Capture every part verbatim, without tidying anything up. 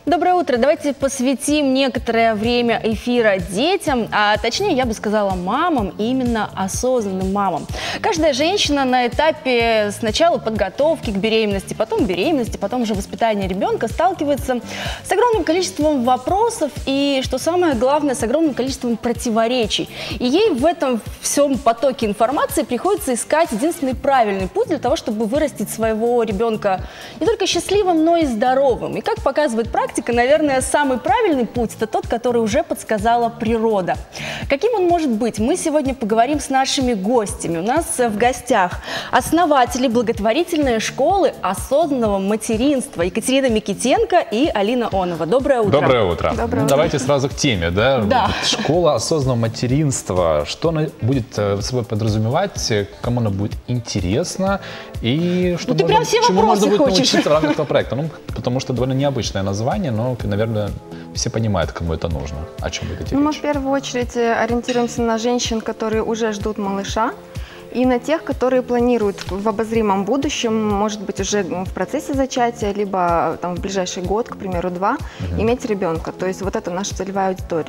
Доброе утро. Давайте посвятим некоторое время эфира детям, а точнее, я бы сказала, мамам, и именно осознанным мамам. Каждая женщина на этапе сначала подготовки к беременности, потом беременности, потом уже воспитания ребенка сталкивается с огромным количеством вопросов и, что самое главное, с огромным количеством противоречий. И ей в этом всем потоке информации приходится искать единственный правильный путь для того, чтобы вырастить своего ребенка не только счастливым, но и здоровым. И как показывает практика, наверное, самый правильный путь – это тот, который уже подсказала природа. Каким он может быть? Мы сегодня поговорим с нашими гостями. У нас в гостях основатели благотворительной школы осознанного материнства Екатерина Микитенко и Алина Онова. Доброе утро. Доброе утро. Доброе ну, утро. Давайте сразу к теме. Да? Да. Школа осознанного материнства. Что она будет собой подразумевать, кому она будет интересна и что ну, можно, все чему можно будет хочешь. научиться в рамках этого проекта. Ну, потому что довольно необычное название, но, наверное, все понимают, кому это нужно. О чем будет идти Ну, мы речь. в первую очередь ориентируемся на женщин, которые уже ждут малыша, и на тех, которые планируют в обозримом будущем, может быть, уже в процессе зачатия, либо там, в ближайший год, к примеру, два, угу. иметь ребенка. То есть вот это наша целевая аудитория.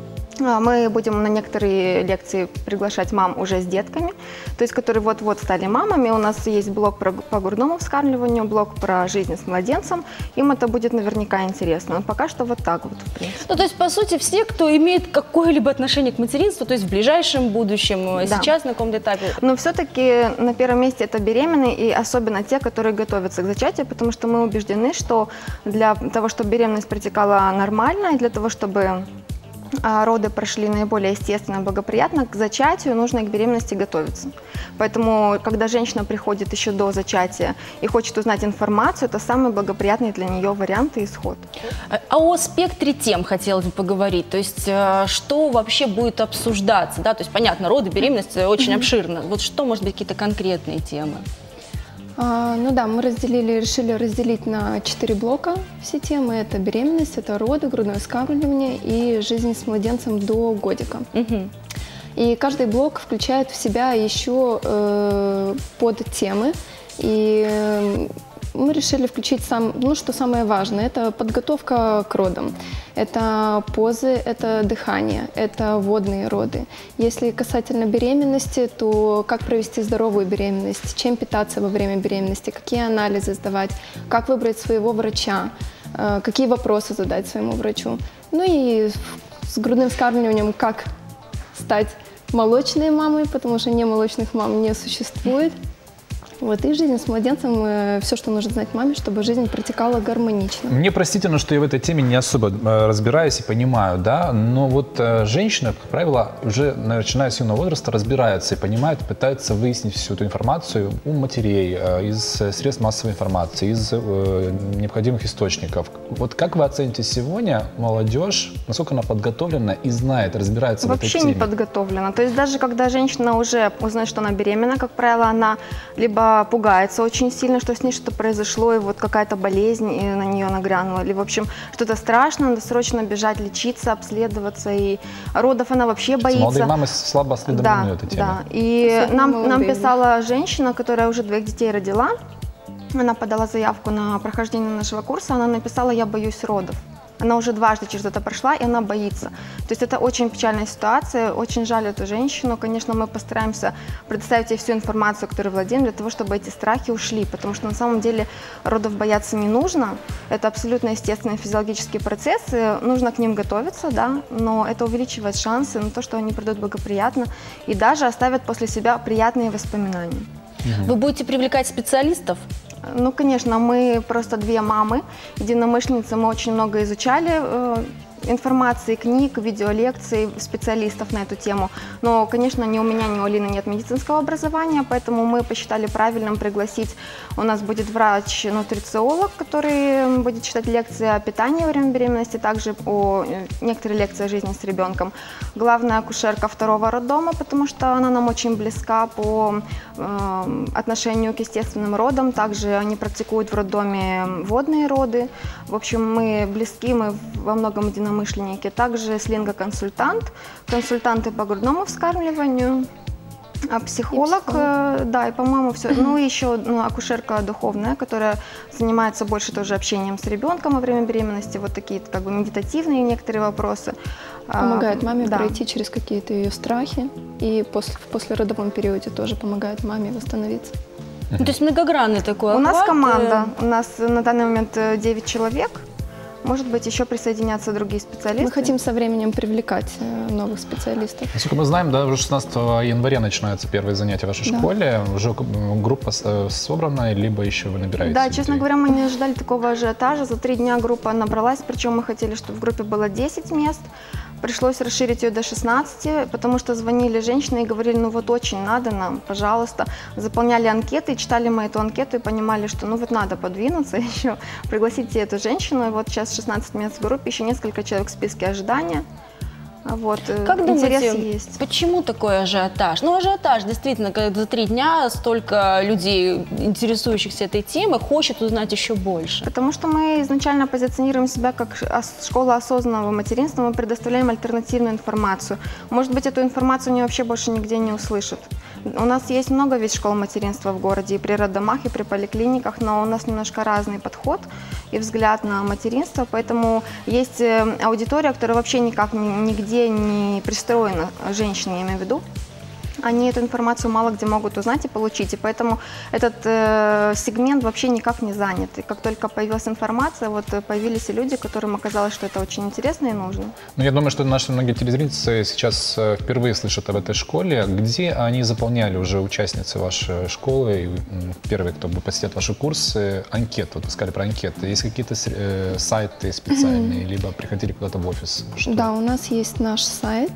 Мы будем на некоторые лекции приглашать мам уже с детками, то есть которые вот-вот стали мамами. У нас есть блок про, по грудному вскармливанию, блок про жизнь с младенцем. Им это будет наверняка интересно. Но пока что вот так вот, в принципе. Ну, то есть, по сути, все, кто имеет какое-либо отношение к материнству, то есть в ближайшем будущем, да. сейчас на каком-то этапе. Но все-таки на первом месте это беременные, и особенно те, которые готовятся к зачатию, потому что мы убеждены, что для того, чтобы беременность протекала нормально, и для того, чтобы роды прошли наиболее естественно, благоприятно, к зачатию нужно к беременности готовиться. Поэтому, когда женщина приходит еще до зачатия и хочет узнать информацию, это самый благоприятный для нее вариант и исход. А о спектре тем хотелось бы поговорить, то есть что вообще будет обсуждаться, да, то есть понятно, роды, беременность очень обширно, вот что может быть какие-то конкретные темы? А, ну да, мы разделили, решили разделить на четыре блока все темы. Это беременность, это роды, грудное вскармливание и жизнь с младенцем до годика. Угу. И каждый блок включает в себя еще э, подтемы. И э, мы решили включить, сам, ну, что самое важное, это подготовка к родам. Это позы, это дыхание, это водные роды. Если касательно беременности, то как провести здоровую беременность, чем питаться во время беременности, какие анализы сдавать, как выбрать своего врача, какие вопросы задать своему врачу. Ну и с грудным вскармливанием, как стать молочной мамой, потому что немолочных мам не существует. Вот, и жизнь с младенцем, э, все, что нужно знать маме, чтобы жизнь протекала гармонично. Мне простительно, что я в этой теме не особо э, разбираюсь и понимаю, да, но вот э, женщина, как правило, уже начиная с юного возраста разбирается и понимает, пытается выяснить всю эту информацию у матерей, э, из средств массовой информации, из э, необходимых источников. Вот как вы оцените сегодня молодежь, насколько она подготовлена и знает, разбирается в этой теме? Вообще не подготовлена. То есть даже когда женщина уже узнает, что она беременна, как правило, она либо пугается очень сильно, что с ней что-то произошло, и вот какая-то болезнь и на нее нагрянула, или, в общем, что-то страшное, надо срочно бежать, лечиться, обследоваться, и родов она вообще боится. Молодые мамы слабо осведомлены да, этой теме. Да, и нам, нам писала женщина, которая уже двоих детей родила, она подала заявку на прохождение нашего курса, она написала: «Я боюсь родов». Она уже дважды через это прошла, и она боится. То есть это очень печальная ситуация, очень жаль эту женщину. Конечно, мы постараемся предоставить ей всю информацию, которой владеем, для того, чтобы эти страхи ушли. Потому что на самом деле родов бояться не нужно. Это абсолютно естественные физиологические процессы. Нужно к ним готовиться, да, но это увеличивает шансы на то, что они пройдут благоприятно и даже оставят после себя приятные воспоминания. Вы будете привлекать специалистов? Ну, конечно, мы просто две мамы, единомышленницы, мы очень много изучали э, информации, книг, видеолекций, специалистов на эту тему. Но, конечно, ни у меня, ни у Алины нет медицинского образования, поэтому мы посчитали правильным пригласить. У нас будет врач-нутрициолог, который будет читать лекции о питании во время беременности, также о некоторые лекции о жизни с ребенком. Главная акушерка второго роддома, потому что она нам очень близка по э, отношению к естественным родам. Также они практикуют в роддоме водные роды. В общем, мы близки, мы во многом единомышленники. Также слинго-консультант, консультанты по грудному вскармливанию. А психолог, И психолог. да, и, по-моему, все. Ну, и еще ну, акушерка духовная, которая занимается больше тоже общением с ребенком во время беременности, вот такие как бы медитативные некоторые вопросы. Помогает маме да. пройти через какие-то ее страхи, и после, в послеродовом периоде тоже помогает маме восстановиться. Ну, то есть многогранный такой У нас охват. команда, у нас на данный момент девять человек. Может быть, еще присоединятся другие специалисты. Мы хотим со временем привлекать э, новых специалистов. Насколько мы знаем, да, уже шестнадцатого января начинаются первые занятия в вашей Да. школе. Уже группа э, собрана, либо еще вы набираете Да, людей? честно говоря, мы не ожидали такого ажиотажа. За три дня группа набралась, причем мы хотели, чтобы в группе было десять мест. Пришлось расширить ее до шестнадцати, потому что звонили женщины и говорили, ну вот очень надо нам, пожалуйста. Заполняли анкеты, читали мы эту анкету и понимали, что ну вот надо подвинуться еще, пригласите эту женщину. И вот сейчас шестнадцать мест в группе, еще несколько человек в списке ожидания. Вот, Как интерес думаете, есть. почему такой ажиотаж? Ну, ажиотаж, действительно, когда за три дня столько людей, интересующихся этой темой, хочет узнать еще больше. Потому что мы изначально позиционируем себя как школа осознанного материнства, мы предоставляем альтернативную информацию. Может быть, эту информацию они вообще больше нигде не услышат. У нас есть много ведь школ материнства в городе, и при роддомах, и при поликлиниках, но у нас немножко разный подход и взгляд на материнство, поэтому есть аудитория, которая вообще никак нигде не пристроена, женщины, я имею в виду. Они эту информацию мало где могут узнать и получить, и поэтому этот э, сегмент вообще никак не занят. И как только появилась информация, вот появились и люди, которым оказалось, что это очень интересно и нужно. Ну, я думаю, что наши многие телезрители сейчас э, впервые слышат об этой школе. Где они заполняли уже участницы вашей школы, и, м, первые, кто посетят ваши курсы, анкеты? Вот вы сказали про анкеты. Есть какие-то э, сайты специальные, либо приходили куда-то в офис? Что? Да, у нас есть наш сайт.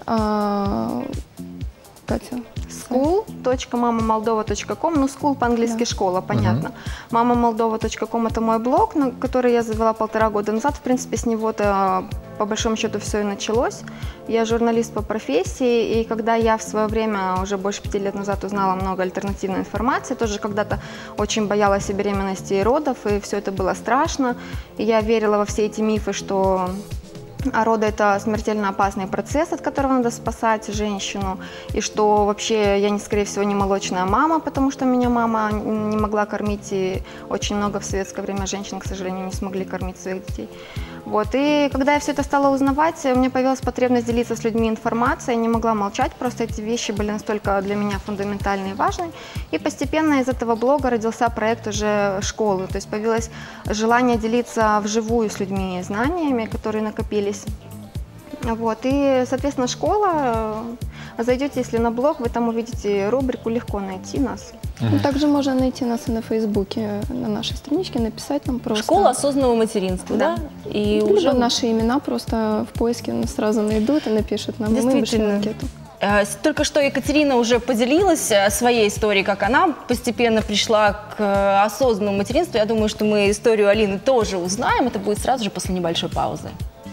А, Катя. school точка мама молдова точка ком, ну school по-английски Да. школа, понятно. мама молдова точка ком это мой блог, на который я завела полтора года назад. В принципе, с него-то по большому счету все и началось. Я журналист по профессии, и когда я в свое время, уже больше пяти лет назад, узнала много альтернативной информации, тоже когда-то очень боялась и беременности, и родов, и все это было страшно. И я верила во все эти мифы, что А роды – это смертельно опасный процесс, от которого надо спасать женщину, и что вообще я, не, скорее всего, не молочная мама, потому что меня мама не могла кормить, и очень много в советское время женщин, к сожалению, не смогли кормить своих детей. Вот. И когда я все это стала узнавать, у меня появилась потребность делиться с людьми информацией, я не могла молчать, просто эти вещи были настолько для меня фундаментальны и важны. И постепенно из этого блога родился проект уже школы, то есть появилось желание делиться вживую с людьми знаниями, которые накопились. Вот. И, соответственно, школа, зайдете, если на блог, вы там увидите рубрику, легко найти нас. Ну, также можно найти нас и на Фейсбуке, на нашей страничке, написать нам просто. Школа осознанного материнства, да? да? И Либо уже наши имена просто в поиске нас сразу найдут и напишут нам, и мы вышлем анкету. Э, Только что Екатерина уже поделилась э, своей историей, как она постепенно пришла к э, осознанному материнству. Я думаю, что мы историю Алины тоже узнаем. Это будет сразу же после небольшой паузы.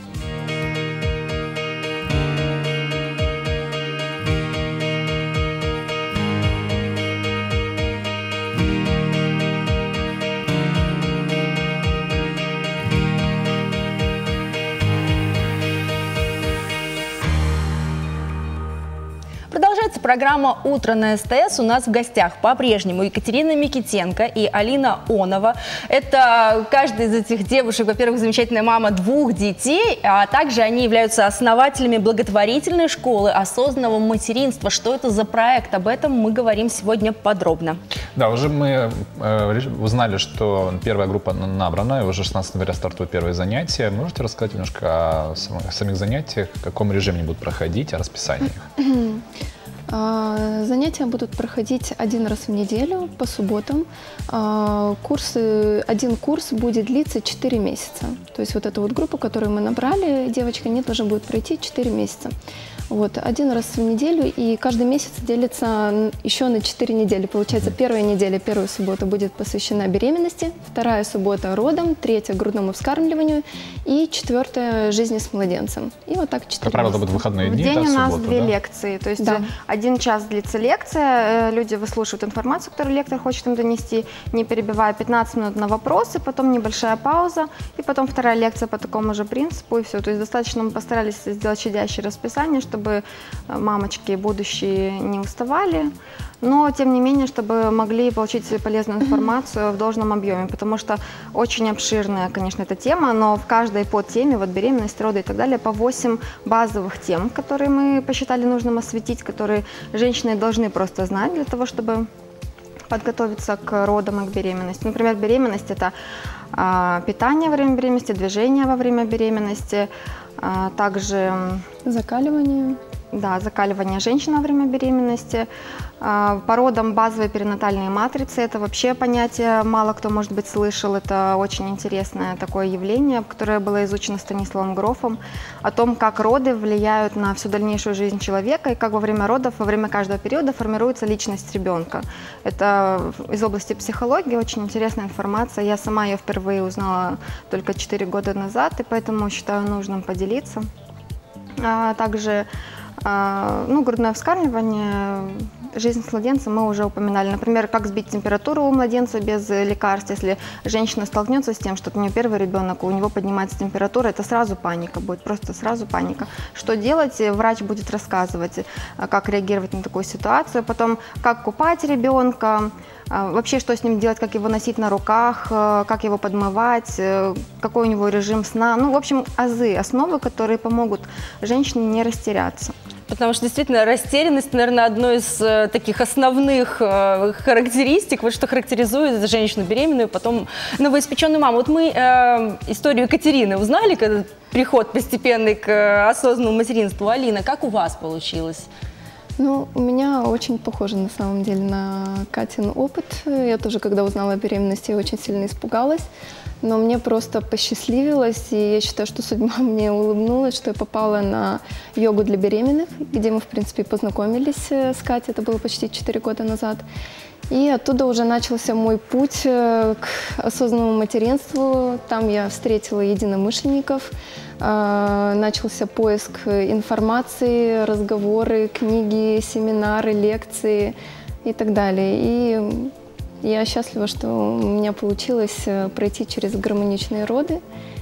Продолжается программа «Утро на СТС». У нас в гостях по-прежнему Екатерина Микитенко и Алина Онова. Это каждая из этих девушек, во-первых, замечательная мама двух детей, а также они являются основателями благотворительной школы осознанного материнства. Что это за проект? Об этом мы говорим сегодня подробно. Да, уже мы э, узнали, что первая группа набрана, и уже шестнадцатого января стартуют первые занятия. Можете рассказать немножко о самих, самих занятиях, в каком режиме они будут проходить, о расписании их? Занятия будут проходить один раз в неделю по субботам. Курсы, один курс будет длиться четыре месяца. То есть вот эту вот группу, которую мы набрали, девочки, они должны будут пройти четыре месяца. Вот, один раз в неделю, и каждый месяц делится еще на четыре недели. Получается, первая неделя, первая суббота будет посвящена беременности, вторая суббота родам, третья грудному вскармливанию и четвертая жизни с младенцем. И вот так четыре. Как правило, это будут выходные В дни, день да, у нас субботу, две да? лекции, то есть Да. один час длится лекция, люди выслушивают информацию, которую лектор хочет им донести, не перебивая, пятнадцать минут на вопросы, потом небольшая пауза, и потом вторая лекция по такому же принципу, и все. То есть достаточно мы постарались сделать щадящее расписание, чтобы чтобы мамочки будущие не уставали, но, тем не менее, чтобы могли получить полезную информацию в должном объеме, потому что очень обширная, конечно, эта тема, но в каждой подтеме, вот беременность, роды и так далее, по восемь базовых тем, которые мы посчитали нужным осветить, которые женщины должны просто знать для того, чтобы подготовиться к родам и к беременности. Например, беременность – это а, питание во время беременности, движение во время беременности, а, также… Закаливание. Да, закаливание женщин во время беременности. По родам базовые перинатальные матрицы – это вообще понятие, мало кто, может быть, слышал. Это очень интересное такое явление, которое было изучено Станиславом Грофом, о том, как роды влияют на всю дальнейшую жизнь человека и как во время родов, во время каждого периода формируется личность ребенка. Это из области психологии очень интересная информация. Я сама ее впервые узнала только четыре года назад, и поэтому считаю нужным поделиться. А также ну, грудное вскармливание, жизнь с младенцем мы уже упоминали. Например, как сбить температуру у младенца без лекарств. Если женщина столкнется с тем, что у нее первый ребенок, у него поднимается температура, это сразу паника будет, просто сразу паника. Что делать? Врач будет рассказывать, как реагировать на такую ситуацию. Потом, как купать ребенка, вообще, что с ним делать, как его носить на руках, как его подмывать, какой у него режим сна. Ну, в общем, азы, основы, которые помогут женщине не растеряться. Потому что действительно растерянность, наверное, одно из э, таких основных э, характеристик, вот что характеризует женщину беременную, потом новоиспеченную маму. Вот мы э, историю Екатерины узнали, когда приход постепенный к э, осознанному материнству. Алина, как у вас получилось? Ну, у меня очень похоже на самом деле на Катин опыт. Я тоже, когда узнала о беременности, очень сильно испугалась. Но мне просто посчастливилось, и я считаю, что судьба мне улыбнулась, что я попала на йогу для беременных, где мы, в принципе, познакомились с Катей, это было почти четыре года назад. И оттуда уже начался мой путь к осознанному материнству. Там я встретила единомышленников, начался поиск информации, разговоры, книги, семинары, лекции и так далее. И я счастлива, что у меня получилось пройти через гармоничные роды.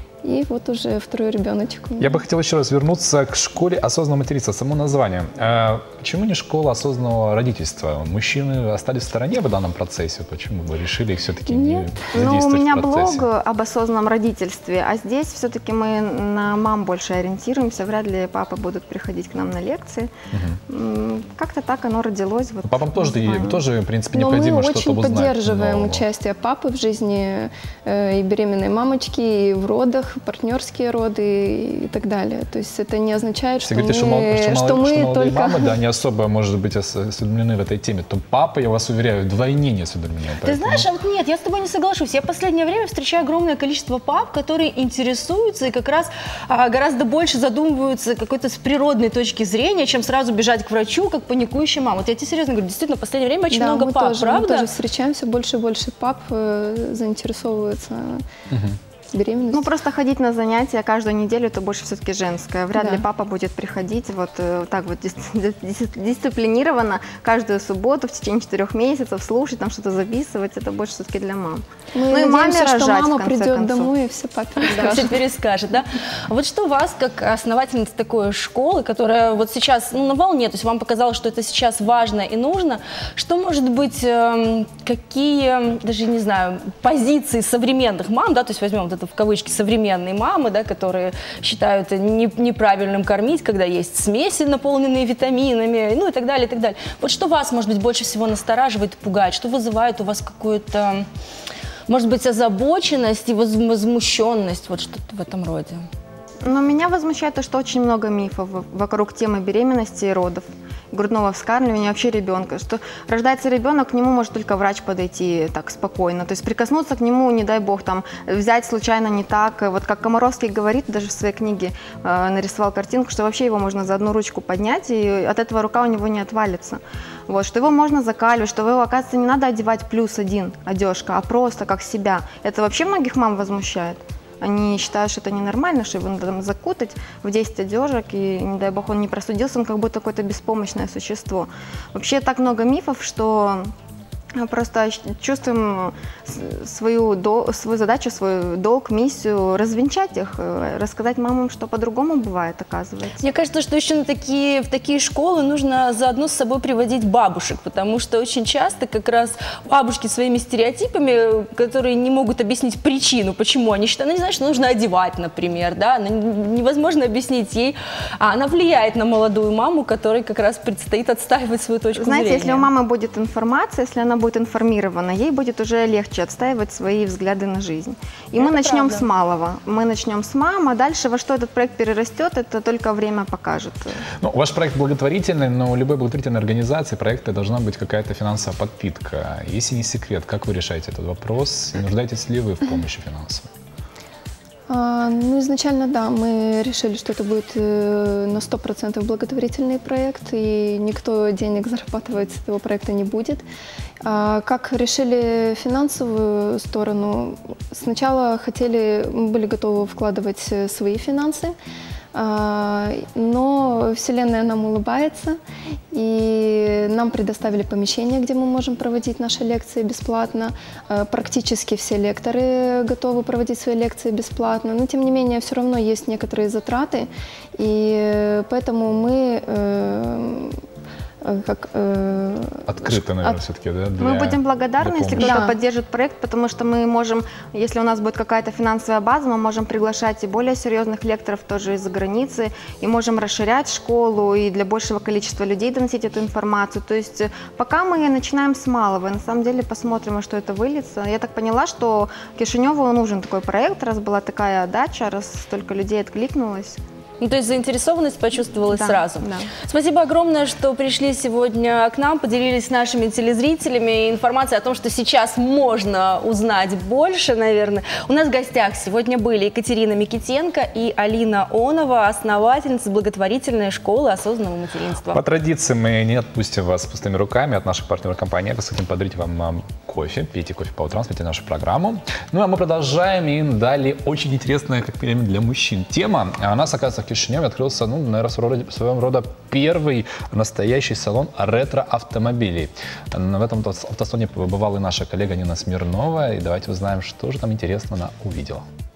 И вот уже второй ребеночек. Я бы хотел еще раз вернуться к школе осознанного материнства, само название. А почему не школа осознанного родительства? Мужчины остались в стороне в данном процессе? Почему вы решили все-таки не задействовать ну, у меня в процессе? блог об осознанном родительстве, а здесь все-таки мы на мам больше ориентируемся. Вряд ли папы будут приходить к нам на лекции. Угу. Как-то так оно родилось. Вот папам тоже, тоже, в принципе, необходимо что-то узнать. Но мы очень поддерживаем нового. участие папы в жизни э, и беременной мамочки, и в родах, партнерские роды и так далее. То есть это не означает, что, говорите, мы, что, что, что мы что только… мамы, да, не особо, может быть, осведомлены в этой теме, то папа, я вас уверяю, вдвойне не осведомлены. Ты поэтому... знаешь, а вот нет, я с тобой не соглашусь. Я в последнее время встречаю огромное количество пап, которые интересуются и как раз а, гораздо больше задумываются какой-то с природной точки зрения, чем сразу бежать к врачу, как паникующая мама. Вот я тебе серьезно говорю, действительно, в последнее время очень да, много мы пап, тоже, правда? Мы тоже встречаемся, больше и больше пап э, заинтересовываются. Угу. Беременность. Ну, просто ходить на занятия каждую неделю, это больше все-таки женское. Вряд да. ли папа будет приходить вот э, так вот дис дис дисциплинированно каждую субботу в течение четырех месяцев, слушать, там что-то записывать. Это больше все-таки для мам. Мы ну и маме рожать, что мама в конце придет концов. домой и все папе расскажет. Все перескажет, да? Вот что вас, как основательница такой школы, которая вот сейчас ну, на волне, то есть вам показалось, что это сейчас важно и нужно, что может быть, э, какие, даже не знаю, позиции современных мам, да, то есть возьмем вот это в кавычки современные мамы, да, которые считают не, неправильным кормить, когда есть смеси, наполненные витаминами, ну и так далее, и так далее. Вот что вас, может быть, больше всего настораживает и пугает, что вызывает у вас какую-то, может быть, озабоченность и возмущенность, вот что-то в этом роде? Но меня возмущает то, что очень много мифов вокруг темы беременности и родов, грудного вскармливания, вообще ребенка, что рождается ребенок, к нему может только врач подойти так спокойно, то есть прикоснуться к нему, не дай бог, там, взять случайно не так, вот как Комаровский говорит, даже в своей книге э, нарисовал картинку, что вообще его можно за одну ручку поднять, и от этого рука у него не отвалится, вот, что его можно закаливать, что его, оказывается, не надо одевать плюс один одежка, а просто как себя, это вообще многих мам возмущает. Они считают, что это ненормально, что его надо там закутать в десять одежек, и, не дай бог, он не простудился, он как будто какое-то беспомощное существо. Вообще так много мифов, что Просто чувствуем свою, дол- свою задачу, свой долг, миссию развенчать их, э, рассказать мамам, что по-другому бывает, оказывается. Мне кажется, что еще на такие, в такие школы нужно заодно с собой приводить бабушек, потому что очень часто как раз бабушки своими стереотипами, которые не могут объяснить причину, почему они считают, ну не знаю, что нужно одевать, например, да, но невозможно объяснить ей, а она влияет на молодую маму, которой как раз предстоит отстаивать свою точку Знаете, зрения. если у мамы будет информация, если она будет информирована, ей будет уже легче отстаивать свои взгляды на жизнь. И Это мы начнем правда. с малого. Мы начнем с мам, а дальше во что этот проект перерастет, это только время покажет. Ну, ваш проект благотворительный, но у любой благотворительной организации проекта должна быть какая-то финансовая подпитка. Если не секрет, как вы решаете этот вопрос? Нуждаетесь ли вы в помощи финансовой? А, ну, изначально, да, мы решили, что это будет э, на сто процентов благотворительный проект, и никто денег зарабатывать с этого проекта не будет. А, как решили финансовую сторону? Сначала хотели, мы были готовы вкладывать э, свои финансы, а, но Вселенная нам улыбается, и нам предоставили помещение, где мы можем проводить наши лекции бесплатно. А, практически все лекторы готовы проводить свои лекции бесплатно, но тем не менее все равно есть некоторые затраты, и поэтому мы э, как, э, Открыто, наверное, от- все-таки, да? для- Мы будем благодарны, для если помощи. кто-то Да. поддержит проект, потому что мы можем, если у нас будет какая-то финансовая база, мы можем приглашать и более серьезных лекторов тоже из-за границы, и можем расширять школу и для большего количества людей доносить эту информацию. То есть э, пока мы начинаем с малого, и на самом деле посмотрим, во что это выльется. Я так поняла, что Кишиневу нужен такой проект, раз была такая отдача, раз столько людей откликнулось. Ну, то есть заинтересованность почувствовалась Да, сразу. да. Спасибо огромное, что пришли сегодня к нам, поделились с нашими телезрителями информацией о том, что сейчас можно узнать больше, наверное. У нас в гостях сегодня были Екатерина Микитенко и Алина Онова, основательницы благотворительной школы осознанного материнства. По традиции мы не отпустим вас с пустыми руками от наших партнеров компании. Хотим подарить вам а, кофе. Пейте кофе по утрам, смотрите нашу программу. Ну а мы продолжаем. И далее очень интересная, как минимум для мужчин, тема. А у нас, оказывается, в Кишиневе открылся, ну, наверное, в своем роде- в своем рода первый настоящий салон ретро-автомобилей. В этом автосалоне побывала и наша коллега Нина Смирнова. И давайте узнаем, что же там интересно она увидела.